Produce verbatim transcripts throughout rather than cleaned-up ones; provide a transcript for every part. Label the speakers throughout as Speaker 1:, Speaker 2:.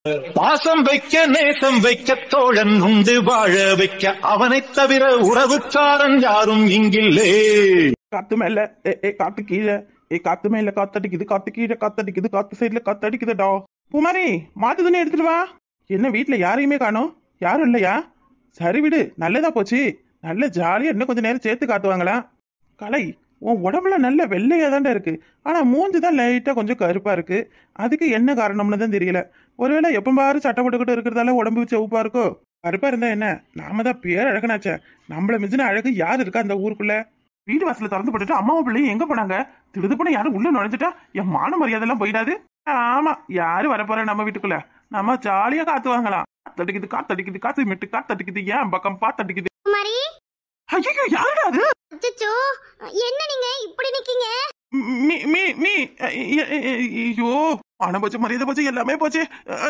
Speaker 1: பாசம் வைக்க நேசம் வைக்க தோழன் உண்டு வாழ வைக்க அவனைத் தவிர உறவுக்காரன் யாரும் இங்கில்லே.
Speaker 2: காத்து மேல ஏ காத்து கீழே ஏ காத்து மேல காத்தடிக்குது, காத்து கீழே காத்தடிக்குது, காத்து சைட்ல காத்தடிக்குதுடா. பூமாரி மாத்து துணி எடுத்துட்டு வா. என்ன வீட்டுல யாரையுமே காணோம்? யாரும் இல்லையா? சரி விடு, நல்லதா போச்சு. நல்ல ஜாலியா இன்னும் கொஞ்ச நேரம் சேர்த்து காட்டுவாங்களா? கலை, உன் உடம்புல நல்ல வெள்ளையா தாண்டா இருக்கு, ஆனா மூஞ்சுதான் லைட்டா கொஞ்சம் கருப்பா இருக்கு. அதுக்கு என்ன காரணம்னு தான் தெரியல. ஒருவேளை எப்ப பாரு சட்டை போட்டுக்கிட்டு இருக்கிறதால உடம்பு செவப்பா இருக்கோ? கருப்பா இருந்தா என்ன, நாம தான் பேர் அழகனாச்சே. நம்மள மிஞ்சின அழகு யாரு இருக்கா அந்த ஊருக்குள்ள? வீடு வாசல திறந்து போட்டுட்டு அம்மாவும் பிள்ளையும் எங்க போனாங்க? திடுது போன யாரும் உள்ள நுழைஞ்சிட்டா என் மான மரியாதை எல்லாம் போயிடாது. ஆமா, யாரு வரப்போற நம்ம வீட்டுக்குள்ள? நம்ம ஜாலியா காத்து வாங்கலாம். காத்தடிக்குது காத்தடிக்குது காத்து மிட்டு காத்தடிக்குது, ஏன் பக்கம் பாத்தடிக்குது. ஐயோ, யாருடா அது?
Speaker 3: என்ன நீங்க இப்படி நிக்கீங்க?
Speaker 2: மீ மீ மீ ஐயோ, பணம் போச்சு, மரியாதை போச்சு, எல்லாமே போச்சு.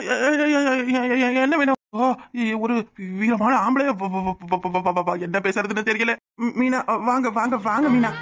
Speaker 2: என்ன வேணும்? ஒரு வீரமான ஆம்பளை, என்ன பேசுறதுன்னு தெரியல. மீனா வாங்க வாங்க வாங்க மீனா.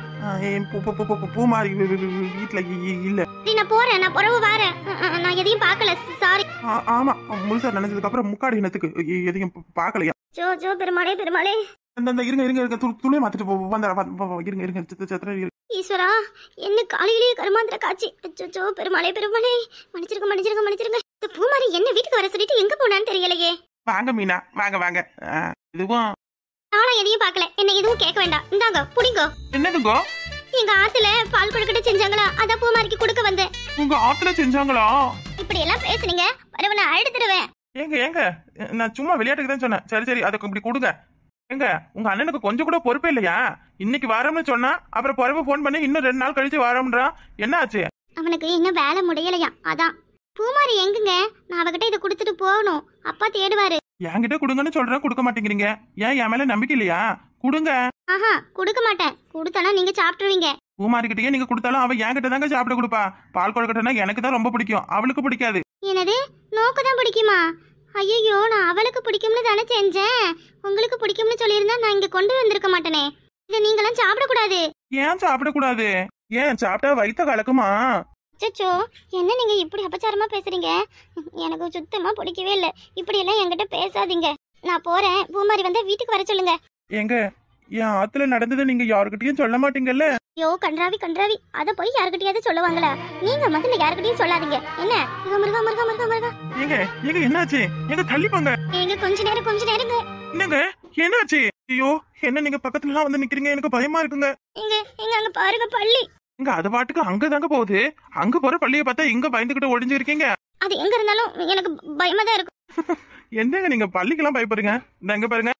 Speaker 2: பூமாரி வீட்டுல இல்ல.
Speaker 3: நான் போறேன், நான் புறவு வரேன். நான் எதையும் பார்க்கல, சாரி.
Speaker 2: ஆமா, முழுசா நினைச்சதுக்கு அப்புறம் முக்காடி இனத்துக்கு எதையும் பார்க்கலையா?
Speaker 3: ஜோ ஜோ பெருமாளே பெருமாளே.
Speaker 2: இருங்க இருங்க இருங்க, துணியை மாத்திட்டு வந்த இருங்க இருங்க.
Speaker 3: ஈஸ்வரா, என்ன காலையிலேயே கருமாந்திர காட்சி. அச்சோ பெருமாளே பெருமாளே, மன்னிச்சிருங்க மன்னிச்சிருங்க மன்னிச்சிருங்க. இந்த பூமாரி என்ன வீட்டுக்கு வர சொல்லிட்டு எங்க போனான்னு தெரியலையே.
Speaker 2: வாங்க மீனா, வாங்க வாங்க. இதுவும்
Speaker 3: நானும் எதையும் பார்க்கல, என்ன எதுவும் கேட்க வேண்டாம். இந்தாங்க புடிங்கோ.
Speaker 2: என்னதுங்கோ?
Speaker 3: எங்க ஆத்துல பால் கொழுக்கட்டை செஞ்சாங்களா, அத பூமாரிக்கு கொடுக்க வந்தேன்.
Speaker 2: உங்க ஆத்துல செஞ்சாங்களா?
Speaker 3: இப்படி எல்லாம் பேசுனீங்க, வரவன அழுதுடுவேன்.
Speaker 2: ஏங்க ஏங்க, நான் சும்மா விளையாட்டுக்கு தான் சொன்னேன். சரி சரி, அதுக்கு இப்படி கொடுங்க. எங்க உங்க அண்ணனுக்கு கொஞ்சம் கூட பொறுப்பே இல்லையா? இன்னைக்கு வரோம்னு சொன்னா அப்புறம் பொறுப்பு போன் பண்ணி இன்னும் ரெண்டு நாள் கழிச்சு வரோம்ன்றான். என்ன ஆச்சு?
Speaker 3: அவனுக்கு இன்னும் வேலை முடியலையா, அதான். பூமாரி எங்குங்க? நான் அவகிட்ட இதை கொடுத்துட்டு போகணும், அப்பா தேடுவாரு.
Speaker 2: என்கிட்ட கொடுங்கன்னு சொல்றேன், கொடுக்க மாட்டேங்கிறீங்க. ஏன் என் மேல நம்பிக்கை இல்லையா? கொடுங்க.
Speaker 3: ஆஹா, கொடுக்க மாட்டேன். கொடுத்தானா நீங்க சாப்பிட்டுருவீங்க.
Speaker 2: பூமாரிக்கிட்டயே நீங்க கொடுத்தாலும் அவ என்கிட்ட தாங்க சாப்பிட கொடுப்பா. பால் கொழுக்கட்டைனா எனக்கு தான் ரொம்ப பிடிக்கும், அவளுக்கு பிடிக்காது.
Speaker 3: என்னது, நோக்கு தான் பிடிக்குமா? ஐயோ, நான் அவளுக்கு பிடிக்கும்னு தானே செஞ்சேன். உங்களுக்கு பிடிக்கும்னு சொல்லியிருந்தா நான் இங்க கொண்டு வந்திருக்க மாட்டேனே. இதை நீங்களும் சாப்பிடக்கூடாது.
Speaker 2: ஏன் சாப்பிடக்கூடாது? ஏன் சாப்பிட்டா வயித்த கலக்குமா?
Speaker 3: அச்சோ, என்ன நீங்க இப்படி அபச்சாரமா பேசுறீங்க? எனக்கு சுத்தமா பிடிக்கவே இல்லை. இப்படி எல்லாம் என்கிட்ட பேசாதீங்க. நான் போறேன், பூமாரி வந்தா வீட்டுக்கு வர சொல்லுங்க.
Speaker 2: எங்க என் ஆத்துல நடந்ததை நீங்க யாருக்கிட்டையும் சொல்ல மாட்டீங்கல்ல?
Speaker 3: ஐயோ கன்றாவி கன்றாவி, அத போய் யாருக்கிட்டையாவது சொல்லுவாங்களா? நீங்க முதல்ல யாருக்கிட்டையும் சொல்லாதீங்க. என்ன முருகா முருகா முருகா முருகா.
Speaker 2: ஏங்க ஏங்க, என்னாச்சு? எங்க தள்ளி போங்க.
Speaker 3: ஏங்க கொஞ்ச நேரம் கொஞ்ச நேரங்க.
Speaker 2: என்னங்க என்னாச்சு? ஐயோ, என்ன நீங்க பக்கத்துல எல்லாம் வந்து நிக்கிறீங்க, எனக்கு பயமா இருக்குங்க.
Speaker 3: எங்க எங்க அங்க பாருங்க பள்ளி.
Speaker 2: இங்க அது பாட்டுக்கு அங்க தாங்க போகுது. அங்க போற பள்ளியை பார்த்தா இங்க பயந்துகிட்டு ஒளிஞ்சு இருக்கீங்க.
Speaker 3: அது எங்க இருந்தாலும் எனக்கு பயமா தான் இருக்கும்.
Speaker 2: என்னங்க நீங்க பள்ளிக்கெல்லாம் பயப்படுங்க? இந்த எங்க பாருங்க,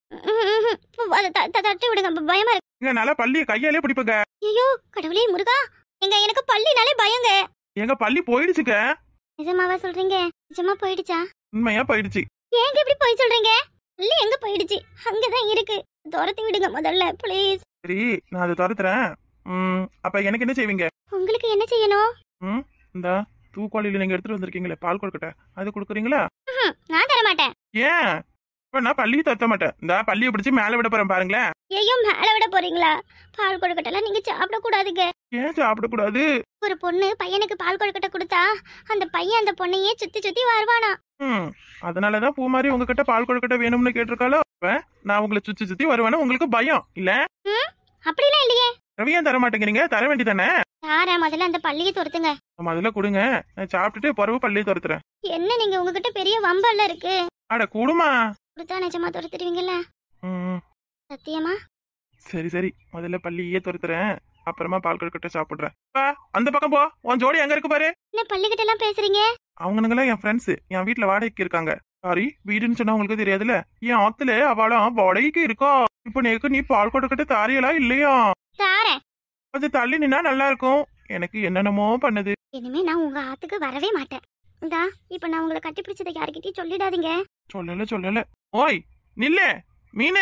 Speaker 3: தட்டி விடுங்க, பயமா இருக்கு.
Speaker 2: இங்க நல்லா பள்ளியை கையாலே பிடிப்பங்க.
Speaker 3: ஐயோ கடவுளே முருகா, எங்க எனக்கு பள்ளினாலே பயங்க.
Speaker 2: எங்க பள்ளி போயிடுச்சுங்க.
Speaker 3: நிஜமாவா சொல்றீங்க? நிஜமா போயிடுச்சா?
Speaker 2: உண்மையா போயிடுச்சு.
Speaker 3: ஏங்க இப்படி போய் சொல்றீங்க? பள்ளி எங்க போயிடுச்சு? அங்கதான் இருக்கு, துரத்தி விடுங்க முதல்ல ப்ளீஸ்.
Speaker 2: சரி, நான் அதை துரத்துறேன். ம், அப்ப எனக்கு என்ன செய்வீங்க?
Speaker 3: உங்களுக்கு என்ன செய்யணும்?
Speaker 2: ம், இந்த தூக்குவாளியில நீங்க எடுத்துட்டு வந்திருக்கீங்களே பால் கொழுக்கட்டை, அது கொடுக்குறீங்களா?
Speaker 3: நான் தர மாட்டேன்.
Speaker 2: ஏன்? இப்ப நான் பள்ளியை தத்த மாட்டேன். இந்த பள்ளியை பிடிச்சி மேல விட போறேன் பாருங்களேன்.
Speaker 3: ஐயோ, மேல விட போறீங்களா? பால் கொழுக்கட்டை நீங்க சாப்பிட கூடாதுங்க.
Speaker 2: ஏன் சாப்பிடக்கூடாது?
Speaker 3: ஒரு பொண்ணு பையனுக்கு பால் கொழுக்கட்டை கொடுத்தா அந்த பையன் அந்த பொண்ணையே சுத்தி சுத்தி வருவானா.
Speaker 2: ம், அதனாலதான் பூமாரி உங்ககிட்ட பால் கொழுக்கட்டை வேணும்னு கேட்டிருக்காளோ. நான் உங்களை சுத்தி சுத்தி வருவேன்னு உங்களுக்கு பயம் இல்ல?
Speaker 3: ம், அப்படிலாம் இல்லையே.
Speaker 2: ரவியா தர மாட்டேங்கிறீங்க? தர வேண்டிதானே?
Speaker 3: யார முதல்ல அந்த பள்ளியை துரத்துங்க.
Speaker 2: முதல்ல கொடுங்க, நான் சாப்பிட்டுட்டு பிறகு பள்ளியை துரத்துறேன்.
Speaker 3: என்ன நீங்க உங்ககிட்ட பெரிய வம்பல்ல இருக்கு.
Speaker 2: அட கூடுமா?
Speaker 3: கொடுத்தா நிஜமா துரத்துருவீங்கல்ல?
Speaker 2: ம்,
Speaker 3: சத்தியமா?
Speaker 2: சரி சரி, முதல்ல பள்ளியே துரத்துறேன், அப்புறமா பால் கொழுக்கட்டை சாப்பிடுறேன். அந்த பக்கம் போ, உன் ஜோடி எங்க இருக்கு பாரு.
Speaker 3: என்ன பள்ளிக்கிட்ட எல்லாம் பேசுறீங்க?
Speaker 2: அவங்கனுங்களாம் என் ஃப்ரெண்ட்ஸ், என் வீட்டுல வாடகைக்கு இருக்காங்க. சாரி, வீடுன்னு சொன்னா உங்களுக்கு தெரியாதுல்ல. என் ஆத்துல அவளும் வாடகைக்கு இருக்கா. இப்ப நேக்கு நீ பால் கொழுக்கட்டை தாரியலா இல்லையா?
Speaker 3: தாரேன்.
Speaker 2: கொஞ்சம் தள்ளி நின்னா நல்லா இருக்கும். எனக்கு என்னென்னமோ பண்ணுது.
Speaker 3: இனிமே நான் உங்க ஆத்துக்கு வரவே மாட்டேன். இந்தா இப்ப நான் உங்களை கட்டி பிடிச்சதை யாருக்கிட்டையும் சொல்லிடாதீங்க.
Speaker 2: சொல்லல சொல்லல. ஓய் நில்ல மீனு.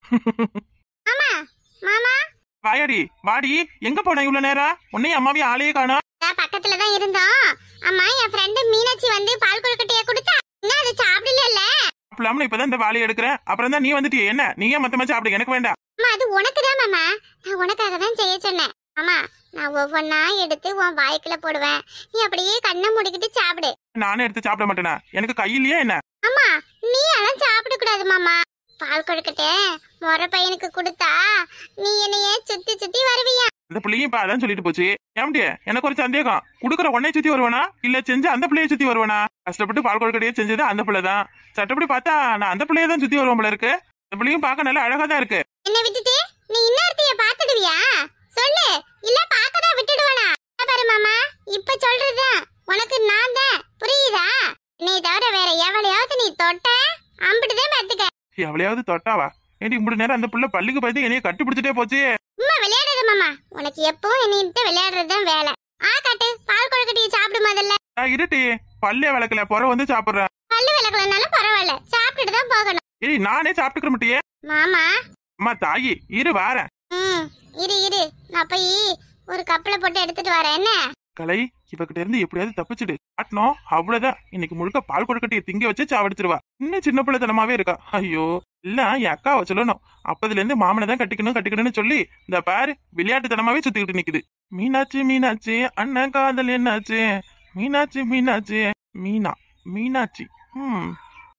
Speaker 3: மாமா மாமா
Speaker 2: வாயாடி வாடி. எங்க போன இவ்வளவு நேரம்? உன்னையும் அம்மாவே ஆளையே காணோம்.
Speaker 3: நான் பக்கத்துல தான் இருந்தோம். அம்மா, என் ஃப்ரெண்ட் மீனாட்சி வந்து பால் கொழுக்கட்டைய கொடுத்தா, இன்னும் அதை சாப்பிடல.
Speaker 2: சாப்பிடலாம்னு இப்பதான் இந்த வாழையை எடுக்கிறேன். அப்புறம் தான் நீ வந்துட்டியே. என்ன நீயே மொத்தமா சாப்பிடு, எனக்கு வேண்டாம்.
Speaker 3: அம்மா, அது உனக்கு தான் மாமா. நான் உனக்காக தான் செய்ய சொன்னேன். மாமா, நான் ஒவ்வொன்னா எடுத்து உன் வாய்க்குள்ள போடுவேன். நீ அப்படியே கண்ணை மூடிக்கிட்டு சாப்பிடு.
Speaker 2: நானே எடுத்து சாப்பிட மாட்டேனா? எனக்கு கையிலயே என்ன?
Speaker 3: அம்மா நீ எல்லாம் சாப்பிட கூடாது மாமா. பால் கொடுக்கட்டே முறை பையனுக்கு கொடுத்தா நீ என்னையே சுத்தி சுத்தி வருவியா?
Speaker 2: அந்த பிள்ளையும் இப்ப அதான் சொல்லிட்டு போச்சு. ஏம்டி எனக்கு ஒரு சந்தேகம், குடுக்கற உன்னை சுத்தி வருவானா இல்ல செஞ்சு அந்த பிள்ளைய சுத்தி வருவானா? கஷ்டப்பட்டு பால் கொழுக்கட்டையே செஞ்சது அந்த பிள்ளைதான். சட்டப்படி பார்த்தா நான் அந்த பிள்ளைய தான் சுத்தி வருவோம் போல இருக்கு. அந்த பிள்ளையும் பார்க்க நல்லா அழகா தான் இருக்கு.
Speaker 3: என்ன விட்டுட்டு நீ இன்னொருத்தைய பாத்துடுவியா? சொல்லு, இல்ல பாக்கதான் விட்டுடுவானா? பாரு மாமா, இப்ப சொல்றதுதான் உனக்கு நான் தான், புரியுதா? நீ தவிர வேற எவளையாவது நீ தொட்ட அம்பிட்டுதான் பாத்துக்க.
Speaker 2: எவளையாவது தொட்டாவா? ஏடி மூணு நேரம் அந்த பிள்ளை பள்ளிக்கு பார்த்து என்னைய கட்டி பிடிச்சிட்டே போச்சு.
Speaker 3: சும்மா விளையாடுறது மாமா, உனக்கு எப்பவும் என்னிட்ட விளையாடுறதுதான் வேலை. ஆ காட்டு, பால் கொழுக்கட்டையை சாப்பிடு முதல்ல.
Speaker 2: நான் இருட்டி பல்லே விளக்கல புற வந்து சாப்பிடுறேன்.
Speaker 3: பல்லு விளக்கலனாலும் பரவாயில்ல, சாப்பிட்டுட்டு தான் போகணும்.
Speaker 2: ஏய் நானே சாப்பிட்டுக்கிற மாட்டியே.
Speaker 3: மாமா
Speaker 2: அம்மா தாயி இரு வாரேன்.
Speaker 3: ம் இரு இரு, நான் போய் ஒரு கப்பலை போட்டு எடுத்துட்டு வரேன். என்ன
Speaker 2: கலை இவகிட்ட இருந்து எப்படியாவது தப்பிச்சுடு. காட்டணும் அவ்வளவுதான். இன்னைக்கு முழுக்க பால் கொழுக்கட்டையை திங்க வச்சு சாவடிச்சிருவா. இன்னும் சின்ன பிள்ளைத்தனமாவே இருக்கா. ஐயோ இல்ல என் அக்காவை சொல்லணும். அப்பதுல இருந்து மாமனை தான் கட்டிக்கணும் கட்டிக்கணும்னு சொல்லி இந்த பாரு விளையாட்டுத்தனமாவே சுத்திக்கிட்டு நிக்குது. மீனாட்சி மீனாட்சி அண்ணன் காதல் என்னாச்சு? மீனாட்சி மீனாட்சி மீனா மீனாட்சி. ம்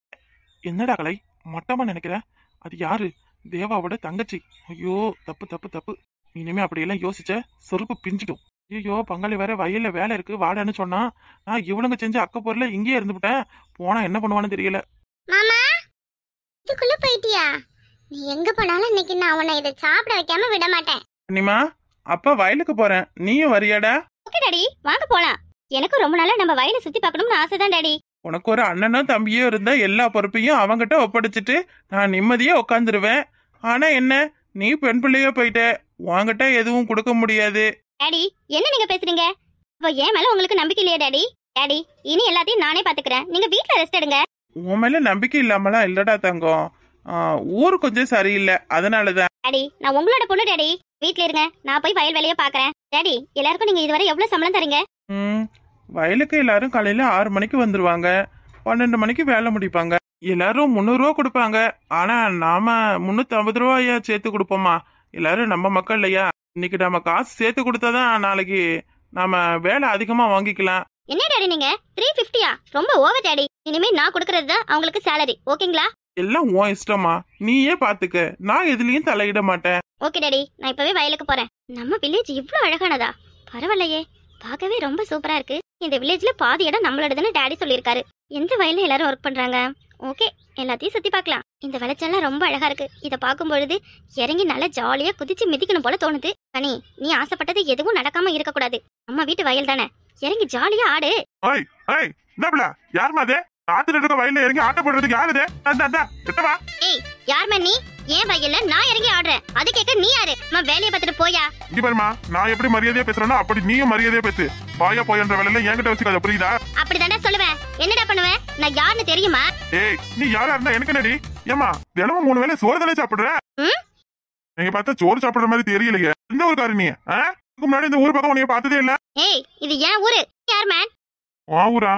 Speaker 2: என்னடா கலை மொட்டமா நினைக்கிற? அது யாரு? தேவாவோட தங்கச்சி. ஐயோ தப்பு தப்பு தப்பு. இனிமே அப்படியெல்லாம் யோசிச்ச செருப்பு பிஞ்சிடும். ஐயோ பங்காளி வேற வயல்ல வேலை இருக்கு வாடான்னு சொன்னா, நான் இவனுங்க செஞ்ச அக்க பொருள இங்கேயே இருந்துவிட்டேன். போனா என்ன பண்ணுவான்னு தெரியல.
Speaker 3: மாமா இதுக்குள்ள போயிட்டியா? நீ எங்க போனாலும் இன்னைக்கு நான் உன்னை இதை சாப்பிட வைக்காம விட மாட்டேன்.
Speaker 2: அண்ணிமா அப்பா வயலுக்கு போறேன், நீயும் வரியாடா?
Speaker 3: ஓகே டாடி, வாங்க போலாம். எனக்கு ரொம்ப நாளா நம்ம வயலை சுத்தி பார்க்கணும்னு ஆசைதான் டாடி.
Speaker 2: உனக்கு ஒரு அண்ணனும் தம்பியும் இருந்தா எல்லா பொறுப்பையும் அவங்கிட்ட ஒப்படைச்சிட்டு நான் நிம்மதியா உட்காந்துருவேன். ஆனா என்ன நீ பெண் பிள்ளையோ போயிட்ட, உன்கிட்ட எதுவும் கொடுக்க முடியாது.
Speaker 3: டாடி என்ன நீங்க பேசுறீங்க? அப்போ என் மேல உங்களுக்கு நம்பிக்கை இல்லையா டாடி? டாடி இனி எல்லாத்தையும் நானே பாத்துக்கிறேன், நீங்க வீட்ல ரெஸ்ட் எடுங்க.
Speaker 2: உன் மேல நம்பிக்கை இல்லாமலாம் இல்லடா தங்கம். ஊரு கொஞ்சம் சரியில்லை அதனாலதான்.
Speaker 3: டாடி நான் உங்களோட பொண்ணு டாடி, வீட்ல இருங்க, நான் போய் வயல் வேலையை பாக்குறேன். டாடி எல்லாருக்கும் நீங்க இதுவரை எவ்வளவு சம்பளம் தரீங்க?
Speaker 2: ம் வயலுக்கு எல்லாரும் காலையில ஆறு மணிக்கு வந்துருவாங்க, பன்னெண்டு மணிக்கு வேலை முடிப்பாங்க. எல்லாரும் முந்நூறு ரூபா கொடுப்பாங்க. ஆனா நாம முன்னூத்தி ஐம்பது ரூபாயா சேர்த்து கொடுப்போமா? எல்லாரும் நம்ம மக்கள் இல்லையா? இன்னைக்கு நம்ம காசு சேர்த்து கொடுத்தாதான் நாளைக்கு நாம வேலை அதிகமா வாங்கிக்கலாம்.
Speaker 3: என்ன டாடி நீங்க த்ரீ பிப்டியா? ரொம்ப ஓவர் டாடி. இனிமே நான் கொடுக்கறது தான் அவங்களுக்கு சேலரி, ஓகேங்களா?
Speaker 2: எல்லாம் உன் இஷ்டமா, நீயே பாத்துக்க, நான் எதுலயும் தலையிட மாட்டேன்.
Speaker 3: ஓகே டாடி, நான் இப்பவே வயலுக்கு போறேன். நம்ம வில்லேஜ் இவ்ளோ அழகானதா? பரவாயில்லையே, பார்க்கவே ரொம்ப சூப்பரா இருக்கு. இந்த வில்லேஜ்ல பாதி இடம் நம்மளோடதுன்னு டாடி சொல்லியிருக்காரு. எந்த வயல்ல எல்லாரும் ஒர்க் பண்றாங்க? ஓகே எல்லாத்தையும் சுத்தி பார்க்கலாம். இந்த விளைச்சல்லாம் ரொம்ப அழகா இருக்கு. இத பார்க்கும் பொழுது இறங்கி நல்லா ஜாலியா குதிச்சு மிதிக்கணும் போல தோணுது. கனி நீ ஆசைப்பட்டது எதுவும் நடக்காம இருக்க கூடாது. நம்ம வீட்டு வயல் தானே, இறங்கி ஜாலியா ஆடு.
Speaker 2: ஓய் ஓய் என்னப்ல யாருமா அது? ஆத்துல இருக்க வயல்ல இறங்கி ஆட்ட போடுறதுக்கு யாரு இது? அந்த அந்த கிட்டவா.
Speaker 3: ஏய் யார்மா நீ? ஏன் வயல்ல நான் இறங்கி ஆடுறேன், அது கேட்க நீ யாரு? நான் வேலைய பார்த்துட்டு போயா.
Speaker 2: இங்க பாருமா, நான் எப்படி மரியாதையா பேசுறேன்னா அப்படி நீயும் மரியாதையா பேசு. பாயா போயன்ற வேலையில என்கிட்ட வச்சுக்காத, புரியுதா?
Speaker 3: அப்படிதான்டா சொல்லுவேன். என்னடா பண்ணுவேன்? நான் யாருன்னு தெரியுமா?
Speaker 2: ஏய் நீ யாரா இருந்தா எனக்கு என்னடி? ஏமா தினமும் மூணு வேளை சோறு தானே சாப்பிடுற? நீங்க பார்த்தா சோறு சாப்பிடுற மாதிரி தெரியலையே. எந்த ஒரு காரணி? இதுக்கு முன்னாடி இந்த ஊர் பக்கம் உன்னைய பார்த்ததே இல்ல.
Speaker 3: ஏய் இது ஏன் ஊரு? யார் மேன்?
Speaker 2: வா ஊரா?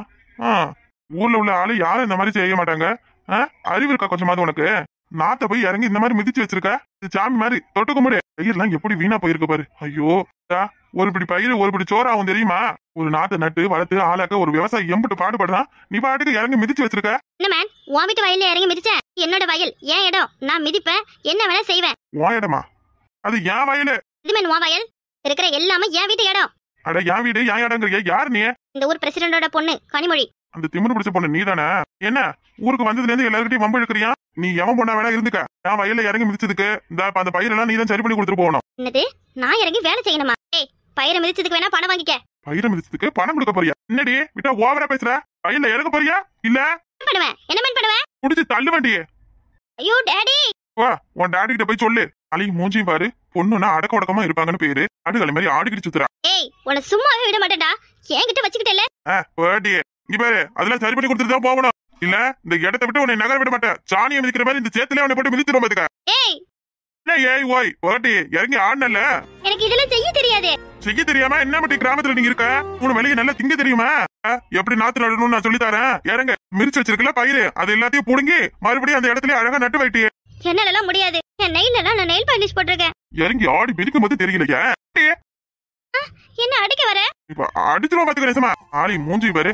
Speaker 2: ஊர்ல உள்ள ஆளு யாரும் இந்த மாதிரி செய்ய மாட்டாங்க. அறிவு இருக்கா கொஞ்சமாவது உனக்கு? நாத்த போய் இறங்கி இந்த மாதிரி மிதிச்சு வச்சிருக்க. இது சாமி மாதிரி தொட்டுக்க முடியாது. பயிரெல்லாம் எப்படி வீணா போயிருக்கு பாரு. ஐயோ ஒரு பிடி பயிர் ஒரு பிடி சோறு ஆகும் தெரியுமா? ஒரு நாத்தை நட்டு வளர்த்து ஆளாக்க ஒரு விவசாயி எம்பிட்டு பாடுபடுறான், நீ பாட்டுக்கு இறங்கி மிதிச்சு வச்சிருக்க.
Speaker 3: என்ன மேன், உன் வீட்டு வயல்ல இறங்கி மிதிச்சேன்? என்னோட வயல், என் இடம், நான் மிதிப்பேன், என்ன வேணா செய்வேன்.
Speaker 2: உன் இடமா? அது என் வயலு.
Speaker 3: இது மேன் உன் வயல், இருக்கிற எல்லாமே என் வீட்டு இடம்.
Speaker 2: அட என் வீடு என் இடங்கிறிய? யாரு நீ?
Speaker 3: இந்த ஊர் பிரசிடண்டோட பொண்ணு கனிமொழி.
Speaker 2: அந்த திமிரு பிடிச்ச பொண்ணு நீ தானே? என்ன ஊருக்கு வந்ததுல இருந்து எல்லாருக்கிட்டையும் வம்பு இழுக்கிறியா? நீ எவன் பொண்ணா வேணா இருந்துக்க. என் வயல்ல இறங்கி மிதிச்சதுக்கு இந்த அந்த பயிரெல்லாம் நீ தான் சரி பண்ணி கொடுத்துட்டு போகணும்.
Speaker 3: என்னது நான் இறங்கி வேலை செய்யணுமா? ஏய் பயிரை மிதிச்சதுக்கு வேணா பணம் வாங்கிக்க.
Speaker 2: பயிரை மிதிச்சதுக்கு பணம் கொடுக்க போறியா? என்னடி விட்டா ஓவரா பேசுற? வயல்ல இறங்க போறியா இல்ல?
Speaker 3: பண்ணுவேன் என்ன மேன் பண்ணுவேன்?
Speaker 2: புடிச்சு தள்ளு வண்டியே.
Speaker 3: ஐயோ டாடி.
Speaker 2: வா உன் டாடி கிட்ட போய் சொல்லு. அலையும் மூஞ்சியும் பாரு, பொண்ணுன்னா அடக்க உடக்கமா இருப்பாங்கன்னு பேரு. ஆடுகளை மாதிரி ஆடிக்கிட்டு சுத்துறா.
Speaker 3: ஏய் உன்னை சும்மாவே விட மாட்டேன்டா, என்கிட்ட வச்சுக்கிட்டேல.
Speaker 2: இங்க பாரு, அதெல்லாம் சரி பண்ணி கொடுத்துட்டு தான் போகணும். இல்ல இந்த இடத்தை விட்டு உன்னை நகர விட மாட்டேன். சாணியை மிதிக்கிற மாதிரி இந்த சேத்துல உன்னை போட்டு மிதித்துடும் பாத்துக்க.
Speaker 3: ஏய்
Speaker 2: ஏய் ஓய் ஓட்டி இறங்கி ஆடல.
Speaker 3: எனக்கு இதெல்லாம் செய்ய தெரியாது.
Speaker 2: செய்ய தெரியாம என்ன மட்டும் கிராமத்துல நீங்க இருக்க? உன வெளியே நல்லா திங்க தெரியுமா? எப்படி நாத்து நடணும்னு நான் சொல்லி தரேன். இறங்க மிரிச்சு வச்சிருக்கல பயிரு, அது எல்லாத்தையும் புடுங்கி மறுபடியும் அந்த இடத்துல அழகா நட்டு வைட்டி.
Speaker 3: என்னால முடியாது. என் நெயில நான் நெயில் பாலிஷ் போட்டிருக்கேன்.
Speaker 2: இறங்கி ஆடி மிதிக்கும் போது தெரியலையா?
Speaker 3: என்ன அடிக்க வர?
Speaker 2: இப்ப அடிச்சிரும் பாத்துக்க நேசமா. ஆளி மூஞ்சி பாரு.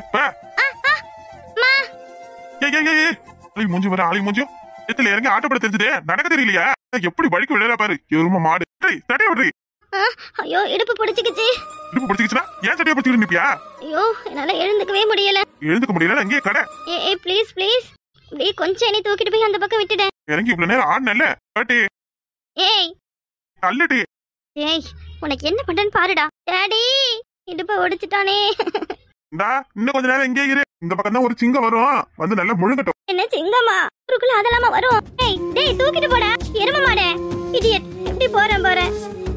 Speaker 2: ஏய் ஏய் ஏய் ஆளி மூஞ்சி பாரு, ஆளி மூஞ்சி. எத்துல இறங்கி ஆட்டப்பட தெரிஞ்சதே நடக்க தெரியலையா? எப்படி வலிக்கு விளையாட பாரு. எரும மாடு. டேய் சட்டைய விடுறி.
Speaker 3: ஐயோ இடுப்பு பிடிச்சிக்கிச்சு.
Speaker 2: இடுப்பு பிடிச்சிக்கிச்சுனா ஏன் சட்டைய பிடிச்சிட்டு நிப்பியா?
Speaker 3: ஐயோ என்னால எழுந்துக்கவே முடியல.
Speaker 2: எழுந்துக்க முடியல இங்கே கடை.
Speaker 3: ஏய் ஏய் ப்ளீஸ் ப்ளீஸ். டேய் கொஞ்சம் என்னை தூக்கிட்டு போய் அந்த பக்கம் விட்டுடு.
Speaker 2: இறங்கி இவ்வளவு நேரம் ஆடுனல்ல. பாட்டி.
Speaker 3: ஏய்
Speaker 2: அல்லடி.
Speaker 3: ஏய் உனக்கு என்ன பண்றேன்னு பாருடா. டாடி இடுப்ப ஒடிச்சிட்டானே.
Speaker 2: இந்தா இன்னும் கொஞ்ச நேரம் இங்கே இரு. இந்த பக்கம் தான் ஒரு சிங்கம் வரும். வந்து நல்லா முழுங்கட்டும்.
Speaker 3: என்ன சிங்கமா? ஊருக்குள்ள அதெல்லாமா வரும்? ஏய் டேய் தூக்கிட்டு போடா. எரும மாடே. இடியட். எப்படி போறேன் போறேன்.